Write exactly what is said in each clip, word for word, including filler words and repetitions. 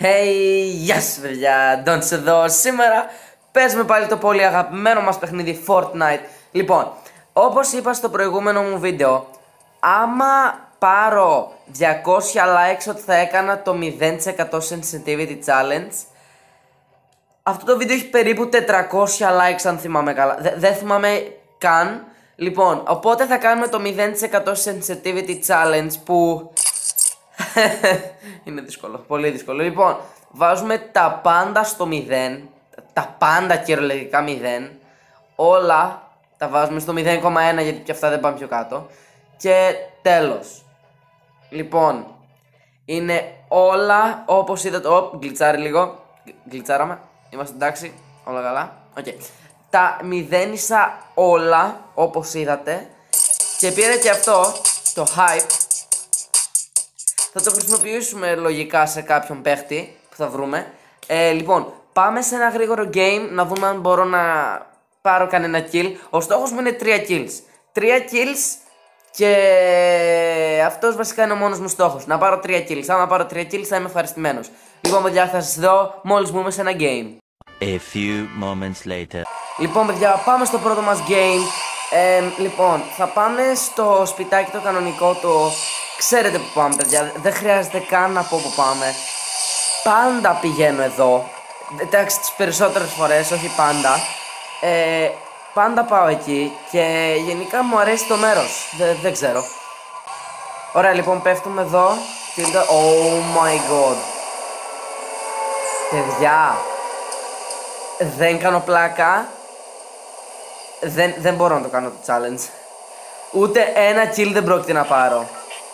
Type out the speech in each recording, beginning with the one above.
Hey, γεια σας παιδιά, Ντόνς εδώ. Σήμερα παίζουμε πάλι το πολύ αγαπημένο μας παιχνίδι Fortnite. Λοιπόν, όπως είπα στο προηγούμενο μου βίντεο, άμα πάρω διακόσια likes ότι θα έκανα το μηδέν τοις εκατό sensitivity challenge. Αυτό το βίντεο έχει περίπου τετρακόσια likes αν θυμάμαι καλά. Δε, δεν θυμάμαι καν. Λοιπόν, οπότε θα κάνουμε το μηδέν τοις εκατό sensitivity challenge που... είναι δύσκολο, πολύ δύσκολο. Λοιπόν, βάζουμε τα πάντα στο μηδέν. Τα πάντα κυριολεκτικά μηδέν. Όλα τα βάζουμε στο μηδέν κόμμα ένα γιατί και αυτά δεν πάνε πιο κάτω. Και τέλος. Λοιπόν, είναι όλα όπως είδατε. Ωπ, γκλιτσάρει λίγο. Γκλιτσάραμε, είμαστε εντάξει, όλα καλά. Okay. Τα μηδένισα όλα όπως είδατε. Και πήρε και αυτό το hype. Θα το χρησιμοποιήσουμε λογικά σε κάποιον παίχτη που θα βρούμε. ε, Λοιπόν, πάμε σε ένα γρήγορο game να δούμε αν μπορώ να πάρω κανένα kill. Ο στόχος μου είναι τρία kills. τρία kills και αυτός βασικά είναι ο μόνος μου στόχος. Να πάρω τρία kills. Άμα πάρω τρία kills θα είμαι ευχαριστημένος. Λοιπόν παιδιά, θα σας δω μόλις μπούμε σε ένα game. A few moments later. Λοιπόν παιδιά, πάμε στο πρώτο μας game. ε, Λοιπόν, θα πάμε στο σπιτάκι το κανονικό το... Ξέρετε που πάμε παιδιά, δεν χρειάζεται καν να πω που πάμε. Πάντα πηγαίνω εδώ. Εντάξει, τις περισσότερες φορές, όχι πάντα. ε, Πάντα πάω εκεί και γενικά μου αρέσει το μέρος. Δε, δεν ξέρω. Ωραία, λοιπόν, πέφτουμε εδώ. Oh my god. Παιδιά, δεν κάνω πλάκα. Δεν, δεν μπορώ να το κάνω το challenge. Ούτε ένα kill δεν πρόκειται να πάρω.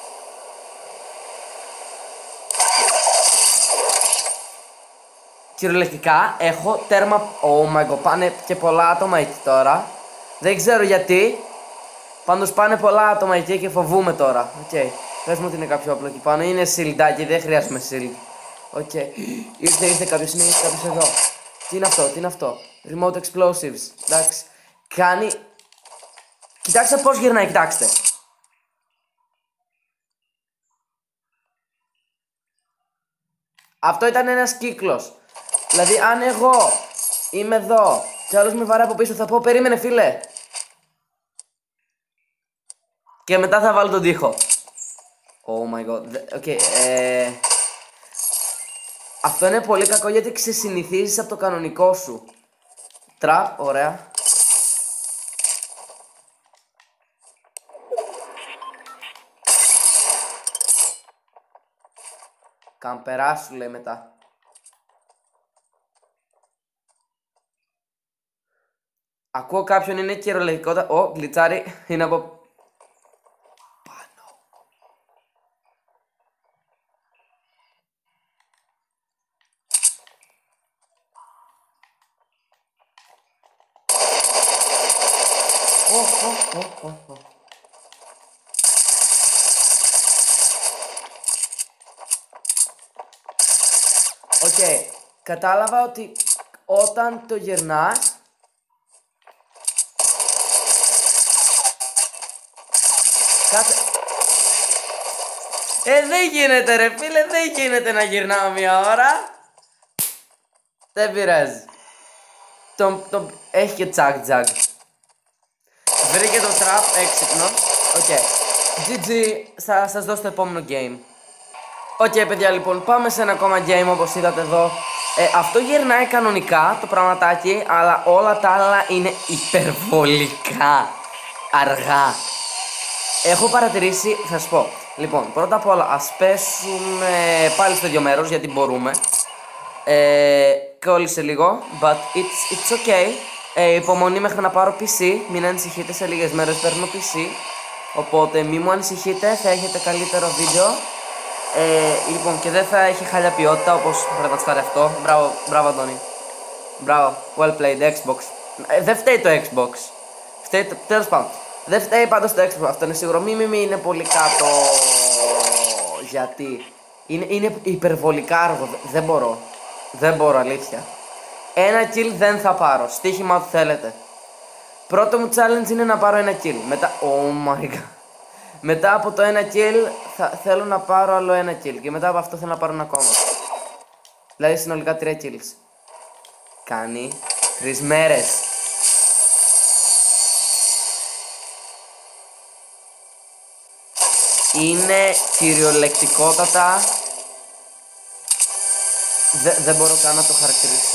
Κυριολεκτικά έχω τέρμα. Oh my god, πάνε και πολλά άτομα εκεί τώρα. Δεν ξέρω γιατί. Πάντως πάνε πολλά άτομα εκεί και φοβούμαι τώρα. Οκ, okay. Πες μου ότι είναι κάποιο όπλο εκεί πάνω. Είναι σιλντάκι, δεν χρειάζομαι shield. Οκ, okay. Ήρθε, ήρθε κάποιος, είναι ήρθε κάποιος εδώ. Τι είναι αυτό, τι είναι αυτό. Remote explosives, εντάξει. Κάνει... Κοιτάξτε πως γυρνάει, κοιτάξτε. Αυτό ήταν ένας κύκλος. Δηλαδή αν εγώ είμαι εδώ και άλλος με βαράει από πίσω θα πω περίμενε φίλε. Και μετά θα βάλω τον τοίχο. Oh my god. Οκ, okay, ε... αυτό είναι πολύ κακό γιατί ξεσυνηθίζεις από το κανονικό σου. Τραπ, ωραία. Καμπερά σου λέει μετά. Ακούω κάποιον είναι κυριολεκτικότητα. Ω, γλιτσάρι, είναι από πάνω. Ω, ω, ω, ω, ω. Οκ, κατάλαβα ότι όταν το γυρνάς Κάτσε. Ε, δεν γίνεται ρε φίλε, δεν γίνεται να γυρνάω μια ώρα. Δεν πειράζει. Τον, τον... Έχει και τσακ τσακ. Βρήκε το τραπ έξυπνο. Οκ, okay. τζι τζι, θα σας δώσω το επόμενο game. Οκ okay, παιδιά, λοιπόν, πάμε σε ένα ακόμα game όπως είδατε εδώ. ε, Αυτό γυρνάει κανονικά το πραγματάκι, αλλά όλα τα άλλα είναι υπερβολικά αργά. Έχω παρατηρήσει, θα σας πω. Λοιπόν, πρώτα απ' όλα ας πέσουμε πάλι στο ίδιο μέρος γιατί μπορούμε. ε, Κόλλησε λίγο, but it's, it's okay. ε, Υπομονή μέχρι να πάρω πι σι. Μην ανησυχείτε, σε λίγες μέρες παίρνω πι σι. Οπότε μη μου ανησυχείτε, θα έχετε καλύτερο βίντεο. ε, Λοιπόν, και δεν θα έχει χάλια ποιότητα όπως πρέπει να αυτό. Μπράβο, μπράβο Αντώνη. Μπράβο, well played, Xbox. ε, Δεν φταίει το Xbox. Φταίει το, τέλος πάντων. Δεν φταίει πάντως το Xbox, αυτό είναι σίγουρο. Μη μη μη είναι πολύ κάτω. Γιατί είναι, είναι υπερβολικά άργο, δεν μπορώ. Δεν μπορώ, αλήθεια. Ένα kill δεν θα πάρω, στοίχημα ό,τι θέλετε. Πρώτο μου challenge είναι να πάρω ένα kill. Μετά, oh my god. Μετά από το ένα kill θα, θέλω να πάρω άλλο ένα kill. Και μετά από αυτό θέλω να πάρω ένα ακόμα. Δηλαδή συνολικά τρία kills. Κάνει τρεις μέρες. Είναι κυριολεκτικότατα. Δεν δε μπορώ καν να το χαρακτηρίσω.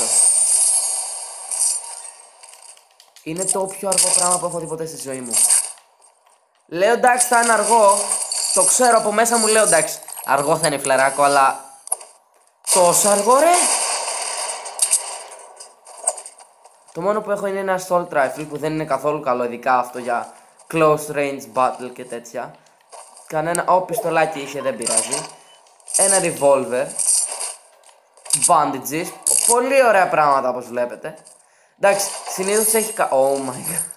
Είναι το πιο αργό πράγμα που έχω δει ποτέ στη ζωή μου. Λέω εντάξει θα είναι αργό. Το ξέρω από μέσα μου, λέω εντάξει αργό θα είναι φλεράκο, αλλά τόσο αργό ρε. Το μόνο που έχω είναι ένα assault rifle που δεν είναι καθόλου καλό, ειδικά αυτό για close range battle και τέτοια. Κανένα, ω πιστολάκι είχε, δεν πειράζει. Ένα revolver. Bandages. Πολύ ωραία πράγματα όπως βλέπετε. Εντάξει, συνήθως έχει κα... Oh my god.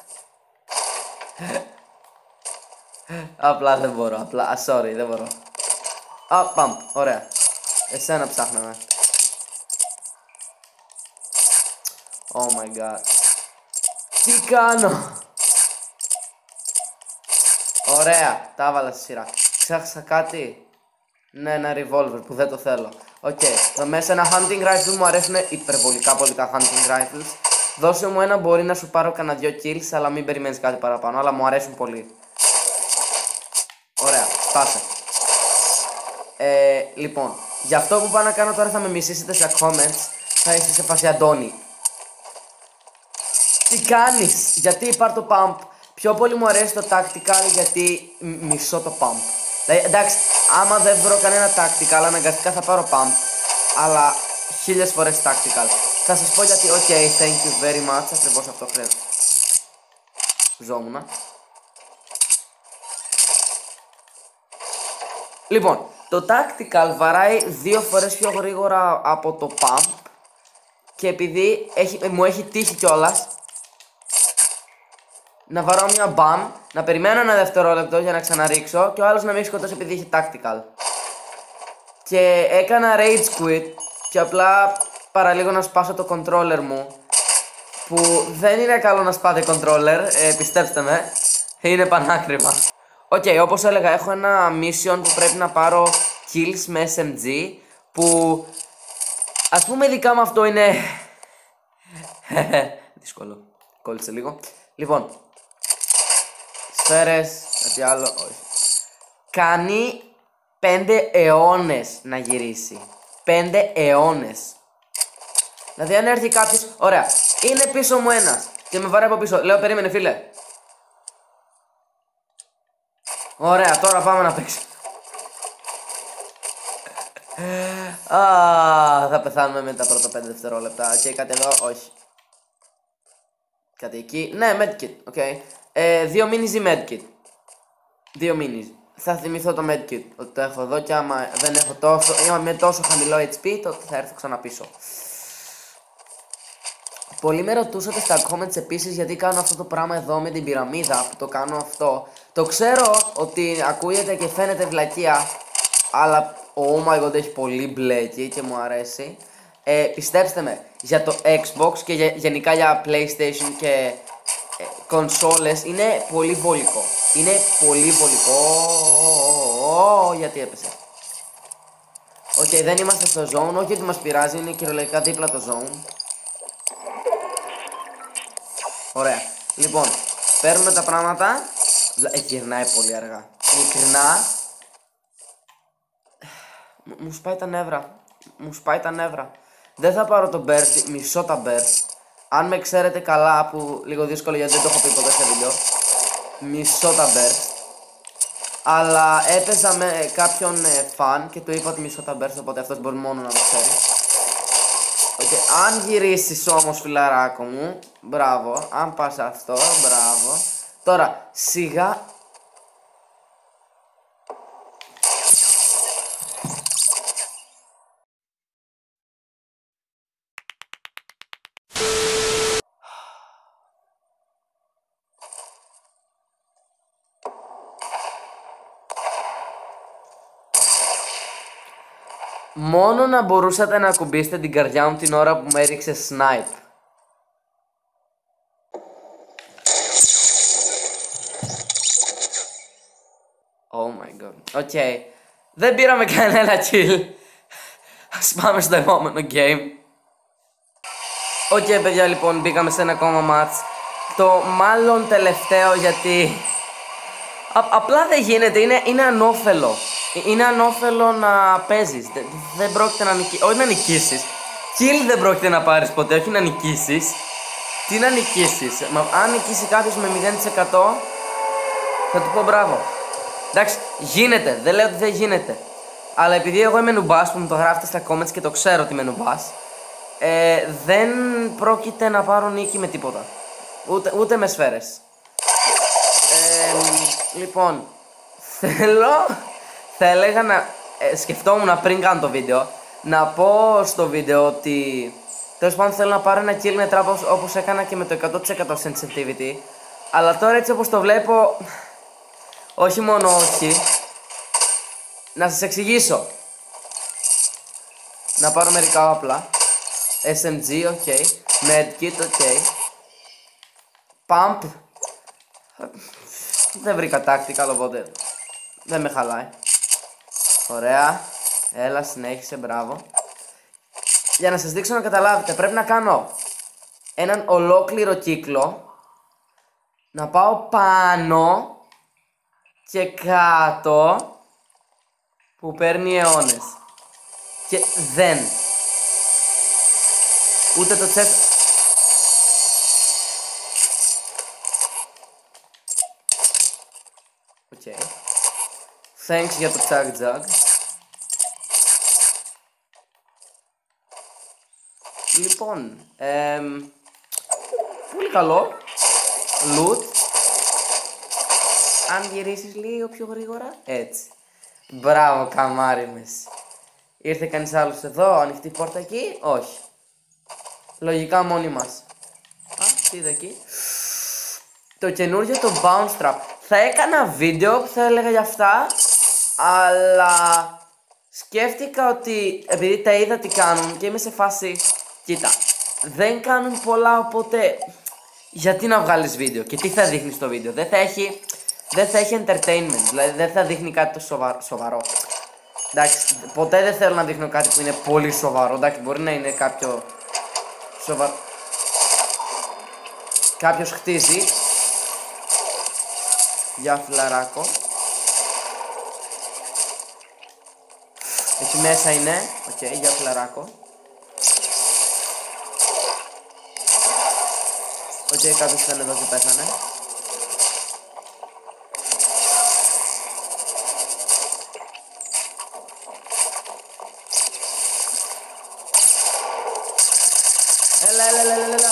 Απλά δεν μπορώ, απλά, sorry, δεν μπορώ. Α, pump, ωραία. Εσένα ψάχναμε. Oh my god. Τι κάνω. Ωραία, τα έβαλα στη σειρά. Ξέχασα κάτι. Ναι, ένα revolver που δεν το θέλω. Οκ, okay. Εδώ μέσα ένα hunting rifle, μου αρέσουν υπερβολικά πολύ τα hunting rifles. Δώσε μου ένα, μπορεί να σου πάρω κανένα δυο kills, αλλά μην περιμένεις κάτι παραπάνω, αλλά μου αρέσουν πολύ. Ωραία, σπάσε. Ε, λοιπόν, για αυτό που πάω να κάνω τώρα θα με μισήσετε σε comments. Θα είστε σε φάση Αντώνη. Τι κάνεις, γιατί πάρ' το pump. Πιο πολύ μου αρέσει το tactical γιατί μισώ το pump. Δηλαδή, εντάξει, άμα δεν βρω κανένα tactical, αναγκαστικά θα πάρω pump. Αλλά χίλιες φορές tactical. Θα σας πω γιατί, ok, thank you very much, ακριβώς αυτό χρειάζεται. Ζόμουνα. Λοιπόν, το tactical βαράει δύο φορές πιο γρήγορα από το pump. Και επειδή έχει, μου έχει τύχει κιόλας να βαρώ μια μπαμ, να περιμένω ένα δευτερόλεπτο για να ξαναρίξω και ο άλλος να μην σκοτώσει επειδή είχε tactical. Και έκανα rage quit και απλά παραλίγο να σπάσω το controller μου, που δεν είναι καλό να σπάτε controller, ε, πιστέψτε με, είναι πανάκριβα. Οκ, okay, όπως έλεγα, έχω ένα mission που πρέπει να πάρω kills με ες εμ τζι, που ας πούμε ειδικά με αυτό είναι δύσκολο, κόλλησε λίγο. Λοιπόν, σφαίρες, κάτι άλλο, όχι. Κάνει πέντε αιώνες να γυρίσει. Πέντε αιώνες. Δηλαδή αν έρθει κάποιος, ωραία, είναι πίσω μου ένας και με βαράει από πίσω, λέω περίμενε φίλε. Ωραία, τώρα πάμε να παίξουμε. Α, θα πεθάνουμε με τα πρώτα πέντε δευτερόλεπτα. Και okay, κάτι εδώ, όχι. Κάτι εκεί, ναι, medkit, οκ. Okay. Ε, δύο minis ή medkit. Δύο minis. Θα θυμηθώ το medkit, ότι το έχω εδώ και άμα δεν έχω τόσο, άμα είμαι τόσο χαμηλό έιτς πι, τότε θα έρθω ξανά πίσω. Πολλοί με ρωτούσατε στα comments επίσης γιατί κάνω αυτό το πράγμα εδώ με την πυραμίδα, που το κάνω αυτό. Το ξέρω ότι ακούγεται και φαίνεται βλακεία, αλλά oh my god, έχει πολύ μπλε εκεί και μου αρέσει. Ε, πιστέψτε με, για το Xbox και για, γενικά για PlayStation και ε, κονσόλες είναι πολύ βολικό. Είναι πολύ βολικό. Oh, γιατί έπεσε. Οκ, okay, δεν είμαστε στο zone, όχι ότι μας πειράζει, είναι κυριολεκτικά δίπλα το zone. Ωραία. Λοιπόν, παίρνουμε τα πράγματα. Ε, γυρνάει πολύ αργά. Ειλικρινά. Μου σπάει τα νεύρα. Μου σπάει τα νεύρα. Δεν θα πάρω το burst, μισώ τα burst. Αν με ξέρετε καλά, που λίγο δύσκολο γιατί δεν το έχω πει ποτέ σε βίντεο. Μισώ τα burst. Αλλά έπαιζα με κάποιον ε, φαν και του είπα ότι μισώ τα burst, οπότε αυτός μπορεί μόνο να το ξέρει. Okay. Αν γυρίσεις όμως φιλαράκο μου, μπράβο, αν πας αυτό, μπράβο. Τώρα, σιγά. Μόνο να μπορούσατε να ακουμπήσετε την καρδιά μου την ώρα που με έριξε snipe. Oh my god. Οκ. Okay. Δεν πήραμε κανένα kill. Ας πάμε στο επόμενο game. Οκ, okay, παιδιά, λοιπόν, μπήκαμε σε ένα ακόμα match. Το μάλλον τελευταίο, γιατί Α, απλά δεν γίνεται, είναι, είναι ανώφελο. Είναι ανώφελο να παίζεις. Δεν, δεν πρόκειται να νικήσεις. Όχι να νικήσεις. Kill δεν πρόκειται να πάρεις ποτέ, όχι να νικήσεις. Τι να νικήσεις. Μα, αν νικήσει κάποιος με μηδέν τοις εκατό θα του πω μπράβο. Εντάξει, γίνεται, δεν λέω ότι δεν γίνεται. Αλλά επειδή εγώ είμαι νουμπάς που μου το γράφετε στα comments και το ξέρω ότι είμαι νουμπάς, ε, δεν πρόκειται να πάρω νίκη με τίποτα. Ούτε, ούτε με σφαίρες. Ε, λοιπόν, θέλω, θα έλεγα να, ε, σκεφτόμουν πριν κάνω το βίντεο, να πω στο βίντεο ότι τέλος πάντων θέλω να πάρω ένα kill με trap όπως, όπως έκανα και με το εκατό τοις εκατό sensitivity. Αλλά τώρα έτσι όπως το βλέπω, όχι μόνο όχι, να σας εξηγήσω. Να πάρω μερικά όπλα. ες εμ τζι, ok. Medkit, ok. Pump. Δεν βρήκα tactical, οπότε δεν με χαλάει. Ωραία. Έλα, συνέχισε, μπράβο. Για να σας δείξω να καταλάβετε, πρέπει να κάνω έναν ολόκληρο κύκλο, να πάω πάνω και κάτω, που παίρνει αιώνες. Και δεν. Ούτε το chest. Οκ. Okay. Thanks για το tag jug. Λοιπόν, εμ, πολύ καλό. Loot. Αν γυρίσεις λίγο πιο γρήγορα. Έτσι. Μπράβο, καμάρι μες. Ήρθε κανείς άλλος εδώ, ανοιχτή πόρτα εκεί. Όχι. Λογικά μόνοι μας. Α, τι είδα εκεί. Το καινούργιο το bounce trap. Θα έκανα βίντεο που θα έλεγα για αυτά, αλλά σκέφτηκα ότι επειδή τα είδα τι κάνουν και είμαι σε φάση, κοίτα, δεν κάνουν πολλά, οπότε γιατί να βγάλεις βίντεο και τι θα δείχνει στο βίντεο. Δεν θα έχει, δεν θα έχει entertainment, δηλαδή δεν θα δείχνει κάτι το σοβα, σοβαρό. Εντάξει, ποτέ δεν θέλω να δείχνω κάτι που είναι πολύ σοβαρό. Εντάξει, μπορεί να είναι κάποιο σοβαρό. Κάποιος χτίζει. Για φιλαράκο. Εκεί μέσα είναι. Οκ, okay, για φιλαράκο. Οκ, okay, κάποιος ήταν εδώ και πέθανε. Έλα, έλα, έλα, έλα, έλα.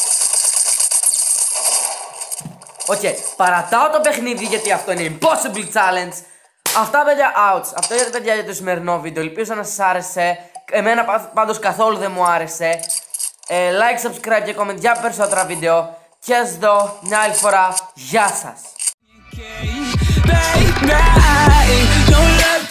Οκ, okay, παρατάω το παιχνίδι γιατί αυτό είναι impossible challenge. Αυτά, παιδιά, outs. Αυτό είναι, παιδιά, για το σημερινό βίντεο. Ελπίζω να σας άρεσε. Εμένα πάντως καθόλου δεν μου άρεσε. ε, Like, subscribe και comment για περισσότερα βίντεο. Και ας δω μια άλλη φορά. Γεια σας.